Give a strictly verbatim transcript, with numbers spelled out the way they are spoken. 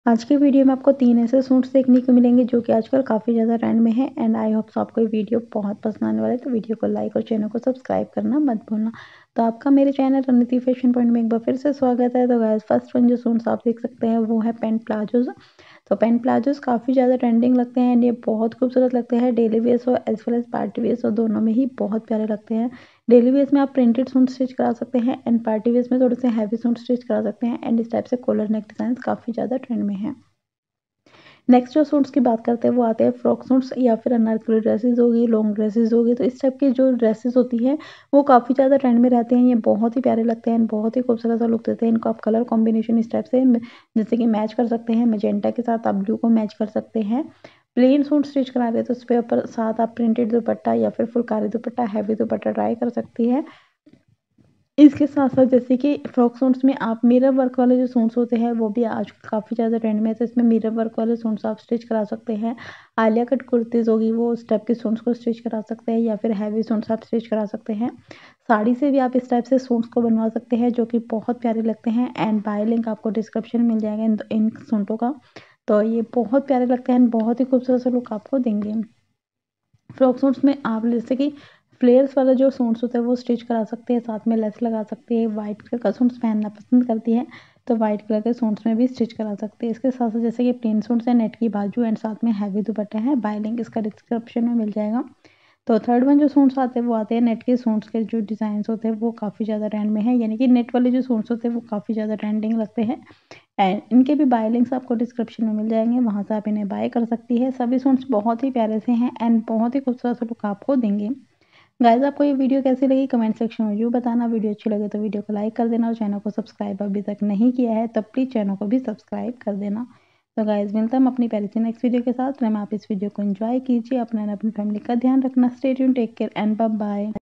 आज की वीडियो में आपको तीन ऐसे सूट्स देखने को मिलेंगे जो कि आजकल काफ़ी ज़्यादा ट्रेंड में है एंड आई होप सो आपको ये वीडियो बहुत पसंद आने वाला है। तो वीडियो को लाइक और चैनल को सब्सक्राइब करना मत भूलना। तो आपका मेरे चैनल रणनीति फैशन पॉइंट में एक बार फिर से स्वागत है। तो गाइस फर्स्ट वन जो सूट्स आप देख सकते हैं वो है पैंट प्लाजोज। तो पैंट प्लाजोज काफ़ी ज़्यादा ट्रेंडिंग लगते हैं एंड ये बहुत खूबसूरत लगते हैं। डेली वेयर्स हो as well as party wears हो, दोनों में ही बहुत प्यारे लगते हैं। डेली वेयर्स में आप प्रिंटेड सूट स्टिच करा सकते हैं एंड पार्टी वेयर्स में थोड़े से हैवी सूट स्टिच करा सकते हैं एंड इस टाइप से कॉलर नेक डिजाइन काफ़ी ज़्यादा ट्रेंड में है। नेक्स्ट जो सूट्स की बात करते हैं वो आते हैं फ्रॉक सूट्स या फिर अनारकली ड्रेसेस होगी, लॉन्ग ड्रेसेस होगी। तो इस टाइप की जो ड्रेसेस होती हैं वो काफ़ी ज़्यादा ट्रेंड में रहते हैं। ये बहुत ही प्यारे लगते हैं, बहुत ही खूबसूरत सा लुक देते हैं। इनको आप कलर कॉम्बिनेशन इस टाइप से म- जैसे कि मैच कर सकते हैं। मैजेंटा के साथ आप ब्लू को मैच कर सकते हैं। प्लेन सूट स्टिच करा रहे हैं तो उस पे ऊपर साथ आप प्रिंटेड दुपट्टा या फिर फुलकारी दुपट्टा, हैवी दुपट्टा ट्राई कर सकती है। इसके साथ-साथ जैसे कि फ्रॉक सूट्स में आप मिरर वर्क वाले जो सूट्स होते हैं वो भी आज काफ़ी ज़्यादा ट्रेंड में है। तो इसमें मिरर वर्क वाले सूट्स आप स्टिच करा सकते हैं। आलिया कट कुर्तीज़ होगी वो उस टाइप के सूट्स को स्टिच करा सकते हैं या फिर हैवी सूट्स आप स्टिच करा सकते हैं। साड़ी से भी आप इस टाइप से सूट्स को बनवा सकते हैं जो कि बहुत प्यारे लगते हैं एंड बाय लिंक आपको डिस्क्रिप्शन में मिल जाएगा इन इन सूटों का। तो ये बहुत प्यारे लगते हैं एंड बहुत ही खूबसूरत सा लुक आपको देंगे। फ्रॉक सूट्स में आप जैसे कि फ्लेयर्स वाला जो सूट्स होता है वो स्टिच करा सकते हैं, साथ में लेस लगा सकते हैं। वाइट कलर का सूट्स पहनना पसंद करती है तो वाइट कलर के सूट्स में भी स्टिच करा सकते हैं। इसके साथ साथ जैसे कि प्लेन सूट्स है, नेट की बाजू एंड साथ में हैवी दुपट्टा है। बाय लिंक इसका डिस्क्रिप्शन में मिल जाएगा। तो थर्ड वन जो सूट्स आते हैं वो आते हैं नेट के सूट्स के जो डिज़ाइंस होते हैं वो काफ़ी ज़्यादा ट्रेंड में है, यानी कि नेट वाले जो सूट्स होते हैं वो काफ़ी ज़्यादा ट्रेंडिंग लगते हैं एंड इनके भी बाय लिंक्स आपको डिस्क्रिप्शन में मिल जाएंगे, वहाँ से आप इन्हें बाय कर सकती है। सभी सूट्स बहुत ही प्यारे से हैं एंड बहुत ही खूबसूरत सा लुक आपको देंगे। गाइस आपको ये वीडियो कैसी लगी कमेंट सेक्शन में जरूर बताना। वीडियो अच्छी लगे तो वीडियो को लाइक कर देना और चैनल को सब्सक्राइब अभी तक नहीं किया है तब प्लीज़ चैनल को भी सब्सक्राइब कर देना। तो गाइस मिलता हम अपनी प्यारी सी नेक्स्ट वीडियो के साथ। मैं आप इस वीडियो को एंजॉय कीजिए, अपना एंड अपनी फैमिली का ध्यान रखना। Stay tune, take care and bye bye.